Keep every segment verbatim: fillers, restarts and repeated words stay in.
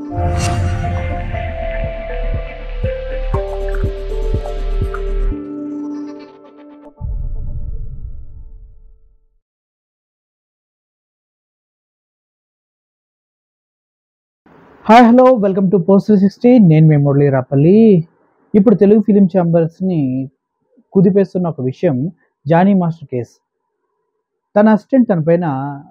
Hi hello welcome to post three sixty. నేను మీ మురళీ రాపల్లి. ఇప్పుడు తెలుగు ఫిలిం ఛాంబర్స్ని కుదిపేస్తున్న ఒక విషయం జానీ మాస్టర్ కేస్. తన అసిస్టెంట్ తన పైన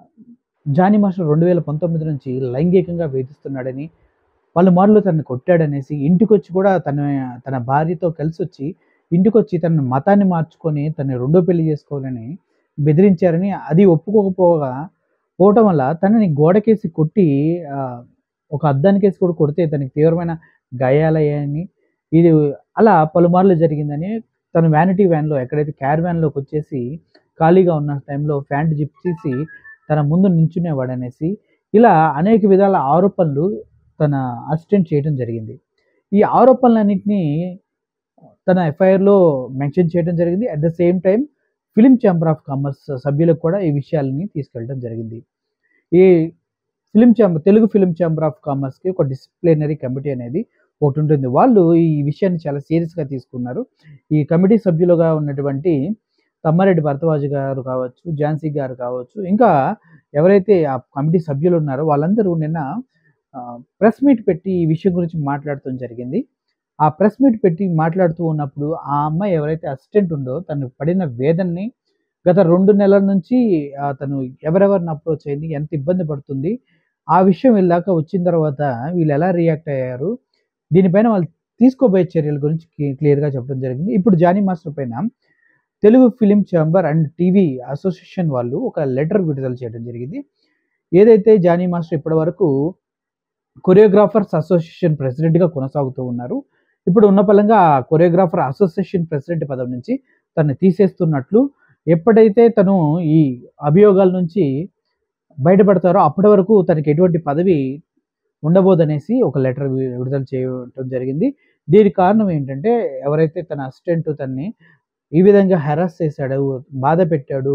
జానీ మాస్టర్ రెండు వేల పంతొమ్మిది నుంచి లైంగికంగా వేధిస్తున్నాడని, వాళ్ళు మార్లు తనని కొట్టాడనేసి, ఇంటికి వచ్చి కూడా తన తన భార్యతో కలిసి వచ్చి ఇంటికి వచ్చి తన మతాన్ని మార్చుకొని తనని రెండో పెళ్లి చేసుకోవాలని బెదిరించారని, అది ఒప్పుకోకపోగా పోవటం వల్ల తనని గోడకేసి కొట్టి ఒక అద్దానికేసి కూడా కొడితే తనకి తీవ్రమైన గాయాలయ్యాయని, ఇది అలా పలుమార్లు జరిగిందని, తను వ్యానిటీ వ్యాన్లో ఎక్కడైతే క్యార్ వ్యాన్లోకి వచ్చేసి ఖాళీగా ఉన్న టైంలో ప్యాంట్ జిప్ తీసి తన ముందు నించునేవాడనేసి, ఇలా అనేక విధాల ఆరోపణలు తన అసిస్టెంట్ చేయడం జరిగింది. ఈ ఆరోపణలన్నింటినీ తన ఎఫ్ఐఆర్లో మెన్షన్ చేయడం జరిగింది. At the same time film chamber of commerce సభ్యులకు కూడా ఈ విషయాలని తీసుకెళ్ళడం జరిగింది. ఈ film chamber Telugu film chamber of కామర్స్కి ఒక డిసిప్లినరీ కమిటీ అనేది ఒకటి ఉంటుంది. వాళ్ళు ఈ విషయాన్ని చాలా సీరియస్గా తీసుకున్నారు. ఈ కమిటీ సభ్యులుగా ఉన్నటువంటి తమ్మారెడ్డి భరద్వాజ్ గారు కావచ్చు, ఝాన్సీ గారు కావచ్చు, ఇంకా ఎవరైతే ఆ కమిటీ సభ్యులు ఉన్నారో వాళ్ళందరూ నిన్న ప్రెస్ మీట్ పెట్టి ఈ విషయం గురించి మాట్లాడటం జరిగింది. ఆ ప్రెస్ మీట్ పెట్టి మాట్లాడుతూ ఉన్నప్పుడు ఆ అమ్మాయి ఎవరైతే అసిస్టెంట్ ఉందో తను పడిన వేదనని, గత రెండు నెలల నుంచి తను ఎవరెవరిని అప్రోచ్ అయింది, ఎంత ఇబ్బంది పడుతుంది, ఆ విషయం వీళ్ళ వచ్చిన తర్వాత వీళ్ళు ఎలా రియాక్ట్ అయ్యారు, దీనిపైన వాళ్ళు తీసుకోబోయే చర్యల గురించి క్లియర్గా చెప్పడం జరిగింది. ఇప్పుడు జానీ మాస్టర్ పైన Telugu film chamber and TV association వాళ్ళు ఒక లెటర్ విడుదల చేయడం జరిగింది. ఏదైతే జానీ మాస్టర్ ఇప్పటి వరకు కొరియోగ్రాఫర్స్ అసోసియేషన్ ప్రెసిడెంట్గా కొనసాగుతూ ఉన్నారు, ఇప్పుడు ఉన్న పలంగా కొరియోగ్రాఫర్ అసోసియేషన్ ప్రెసిడెంట్ పదవి నుంచి తను తీసేస్తున్నట్లు, ఎప్పుడైతే తను ఈ అభియోగాల నుంచి బయటపడతారో అప్పటి వరకు తనకి ఎటువంటి పదవి ఉండబోదనేసి ఒక లెటర్ విడుదల చేయడం జరిగింది. దీనికి కారణం ఏంటంటే, ఎవరైతే తన అసిస్టెంట్ తనని ఈ విధంగా హెరాస్ చేశాడు, బాధ పెట్టాడు,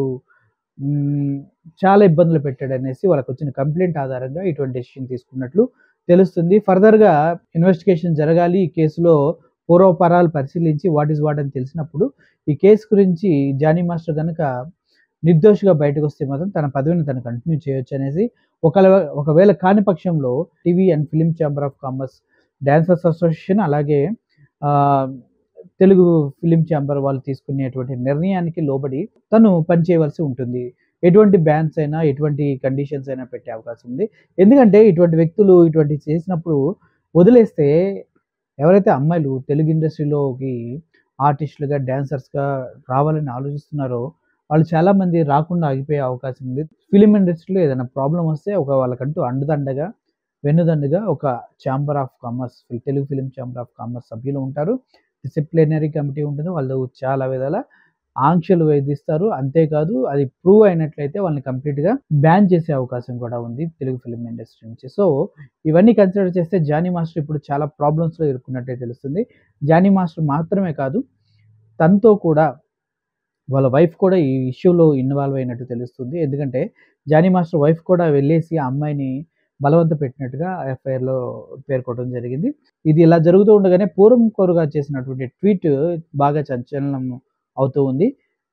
చాలా ఇబ్బందులు పెట్టాడు అనేసి వాళ్ళకి వచ్చిన కంప్లైంట్ ఆధారంగా ఇటువంటి డెసిషన్ తీసుకున్నట్లు తెలుస్తుంది. ఫర్దర్గా ఇన్వెస్టిగేషన్ జరగాలి. ఈ కేసులో పూర్వపరాలు పరిశీలించి వాట్ ఈస్ వాట్ అని తెలిసినప్పుడు ఈ కేసు గురించి జానీ మాస్టర్ కనుక నిర్దోషిగా బయటకు వస్తే మాత్రం తన పదవిని తను కంటిన్యూ చేయొచ్చు అనేసి, ఒకవేళ ఒకవేళ కాని పక్షంలో TV and film chamber of commerce, dancers association, అలాగే తెలుగు ఫిలిం ఛాంబర్ వాళ్ళు తీసుకునేటువంటి నిర్ణయానికి లోబడి తను పనిచేయవలసి ఉంటుంది. ఎటువంటి బ్యాన్స్ అయినా, ఎటువంటి కండిషన్స్ అయినా పెట్టే అవకాశం ఉంది. ఎందుకంటే ఇటువంటి వ్యక్తులు ఇటువంటి చేసినప్పుడు వదిలేస్తే ఎవరైతే అమ్మాయిలు తెలుగు ఇండస్ట్రీలోకి ఆర్టిస్టులుగా, డాన్సర్స్గా రావాలని ఆలోచిస్తున్నారో వాళ్ళు చాలామంది రాకుండా ఆగిపోయే అవకాశం ఉంది. ఫిలిం ఇండస్ట్రీలో ఏదైనా ప్రాబ్లం వస్తే ఒక వాళ్ళకంటూ అండదండగా, వెన్నుదండగా ఒక chamber of commerce, Telugu film chamber of commerce సభ్యులు ఉంటారు. డిసిప్లినరీ కమిటీ ఉంటుంది. వాళ్ళు చాలా విధాల ఆంక్షలు వేధిస్తారు. అంతేకాదు అది ప్రూవ్ అయినట్లయితే వాళ్ళని కంప్లీట్గా బ్యాన్ చేసే అవకాశం కూడా ఉంది తెలుగు ఫిలిం ఇండస్ట్రీ నుంచి. సో ఇవన్నీ కన్సిడర్ చేస్తే జానీ మాస్టర్ ఇప్పుడు చాలా ప్రాబ్లమ్స్లో ఇరుక్కున్నట్టే తెలుస్తుంది. జానీ మాస్టర్ మాత్రమే కాదు, తనతో కూడా వాళ్ళ వైఫ్ కూడా ఈ ఇష్యూలో ఇన్వాల్వ్ అయినట్టు తెలుస్తుంది. ఎందుకంటే జానీ మాస్టర్ వైఫ్ కూడా వెళ్ళేసి ఆ అమ్మాయిని బలవంత పెట్టినట్టుగా ఎఫ్ఐఆర్లో పేర్కొనడం జరిగింది. ఇది ఇలా జరుగుతూ ఉండగానే పూర్వం కోరుగా చేసినటువంటి ట్వీట్ బాగా సంచలనం అవుతూ ఉంది.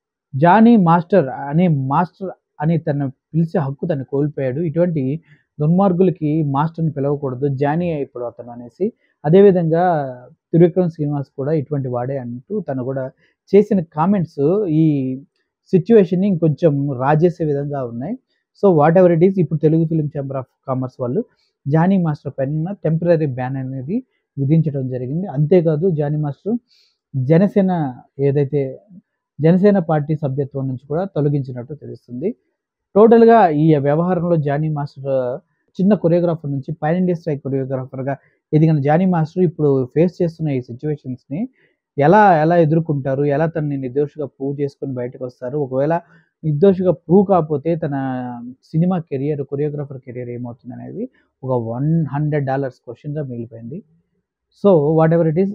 జానీ మాస్టర్ అనే మాస్టర్ అని తను పిలిచే హక్కు తను కోల్పోయాడు, ఇటువంటి దుర్మార్గులకి మాస్టర్ని పిలవకూడదు, జానీ ఇప్పుడు అతను అనేసి, అదేవిధంగా త్రివిక్రమ్ శ్రీనివాస్ కూడా ఇటువంటి వాడే అంటూ తను కూడా చేసిన కామెంట్స్ ఈ సిచ్యువేషన్ని ఇంకొంచెం రాజేసే విధంగా ఉన్నాయి. So whatever it is, ఇప్పుడు Telugu film chamber of commerce వాళ్ళు జానీ మాస్టర్ పైన టెంపరీ బ్యాన్ అనేది విధించడం జరిగింది. అంతేకాదు జానీ మాస్టర్ జనసేన ఏదైతే జనసేన పార్టీ సభ్యత్వం నుంచి కూడా తొలగించినట్టు తెలుస్తుంది. టోటల్గా ఈ వ్యవహారంలో జానీ మాస్టర్ చిన్న కొరియోగ్రాఫర్ నుంచి పాన్ ఇండియా స్ట్రైక్ కొరియోగ్రాఫర్గా ఎదిగిన జానీ మాస్టర్ ఇప్పుడు ఫేస్ చేస్తున్న ఈ సిచ్యువేషన్స్ని ఎలా ఎలా ఎదుర్కొంటారు, ఎలా తనని నిర్దోషిగా ప్రూవ్ చేసుకొని బయటకు వస్తారు, ఒకవేళ నిర్దోషిగా ప్రూవ్ కాకపోతే తన సినిమా కెరియర్, కొరియోగ్రాఫర్ కెరియర్ ఏమవుతుంది అనేది ఒక వన్ హండ్రెడ్ డాలర్స్ క్వశ్చన్గా మిగిలిపోయింది. So whatever it is,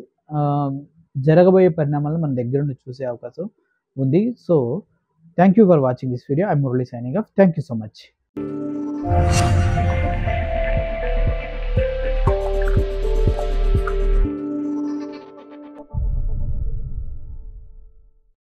జరగబోయే పరిణామాలను మన దగ్గర నుండి చూసే అవకాశం ఉంది. So thank you for watching this video. I'm Murali signing off. Thank you so much.